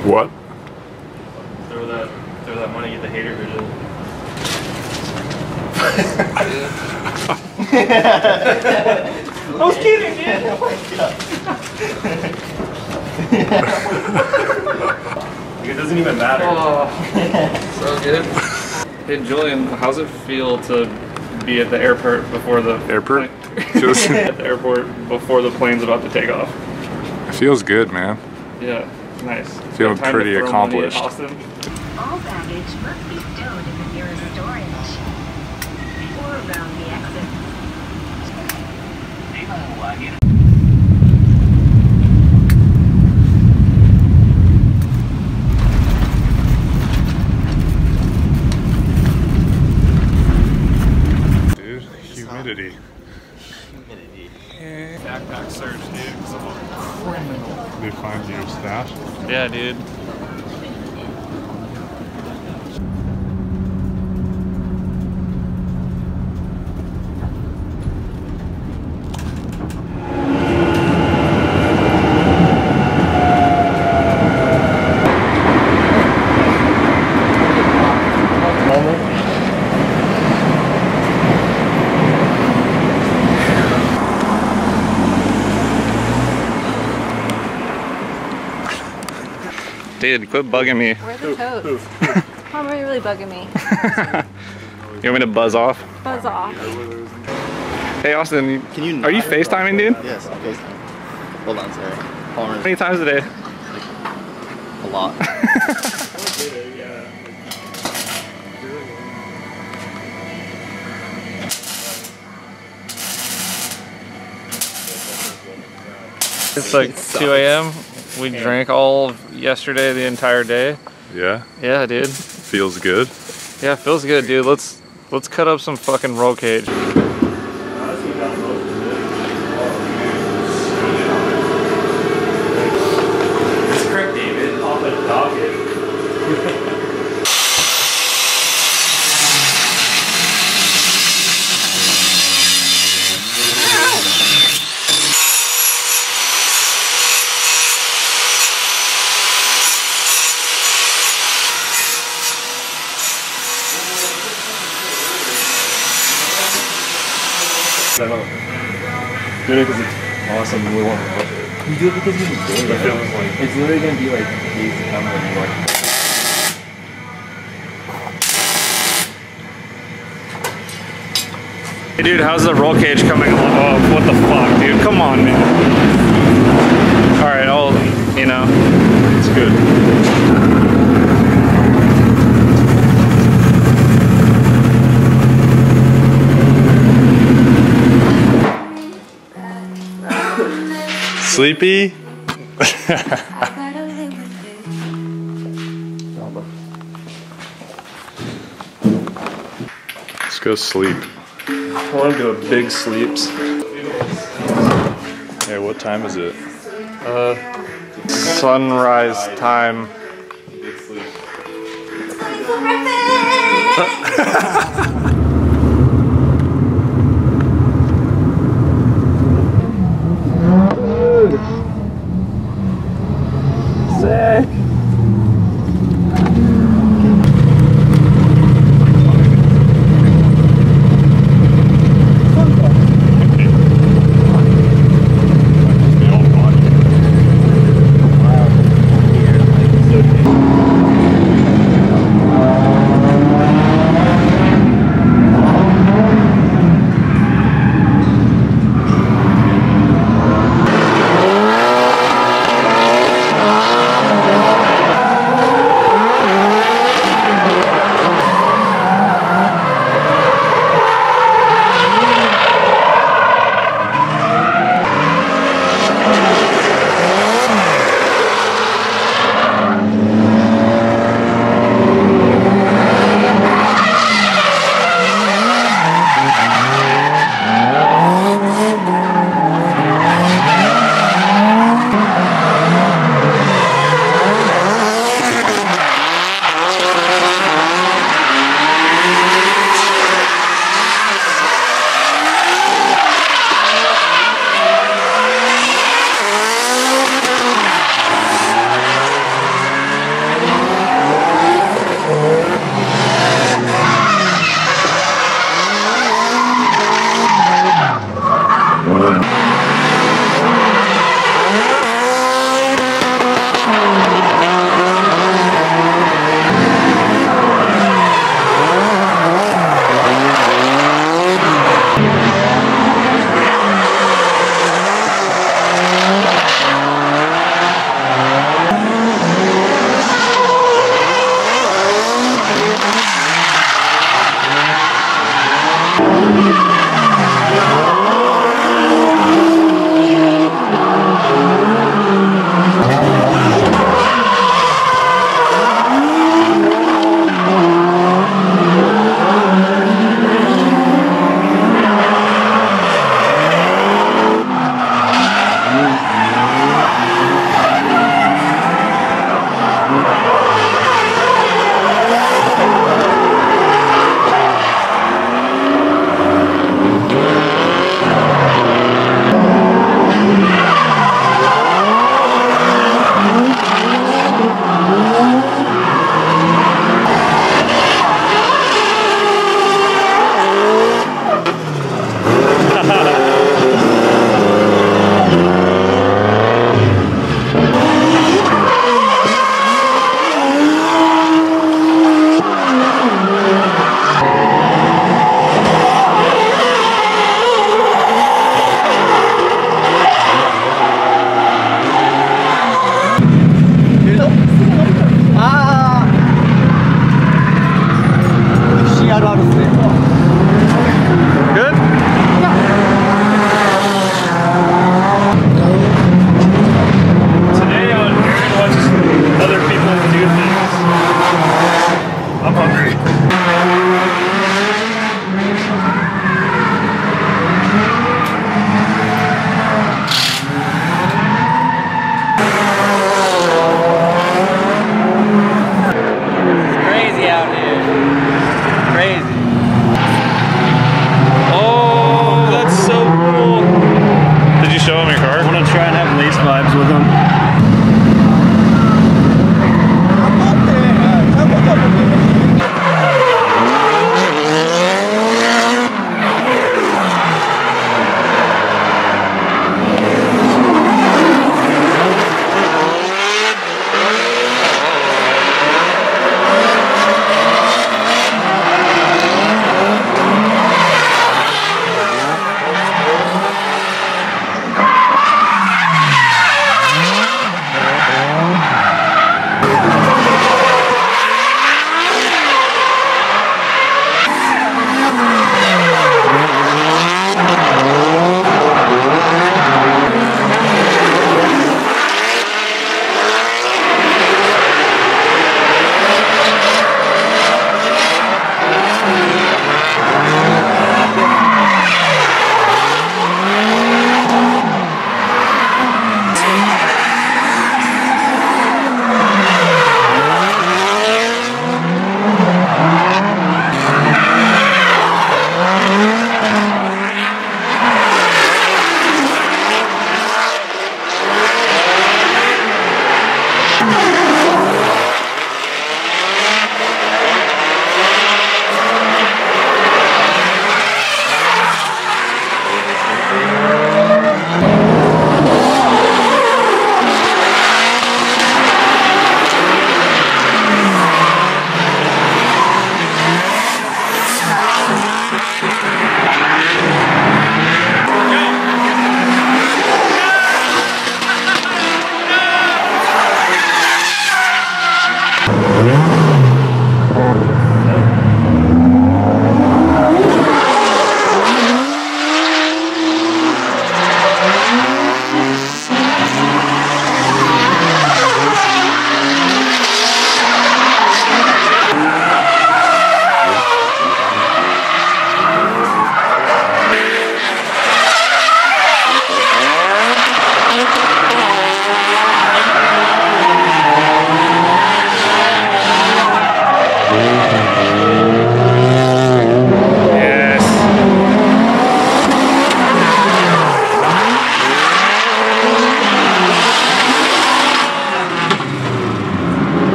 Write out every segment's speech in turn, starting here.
What? Throw that money, get the hater vision. I was kidding, dude. Oh my god. It doesn't even matter. Oh, so good. Hey Julian, how's it feel to be at the airport before the Airport? at the airport before the plane's about to take off? It feels good, man. Yeah, nice. Feeling Got time pretty to throw accomplished. money at Austin? All baggage must be stowed in the nearest storage or around the exit. Dude, humidity. Backpack search, dude. Because I'm a criminal. They find your stash? Yeah, dude. Dude, quit bugging me. Where are the toads? How are you really bugging me? You want me to buzz off? Buzz off. Hey Austin, are you FaceTiming, dude? Yes, I'm FaceTime. Hold on, sorry. How many times a day? A lot. It's like 2 a.m. We drank all of yesterday, the entire day. Yeah? Yeah, dude. Feels good. Yeah, feels good, dude. Let's cut up some fucking roll cage. It's correct, David. I'll let dog it. I don't know. Doing it because it's awesome and we want to watch it. You do it because you enjoy it. It's literally gonna be like days to come when you watch it. Hey dude, how's the roll cage coming along? Oh, what the fuck, dude? Come on, man. Alright, you know, it's good. Sleepy? Let's go sleep. I want to do a big sleeps. Hey, what time is it? Sunrise time. Sick.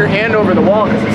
hand over the wall because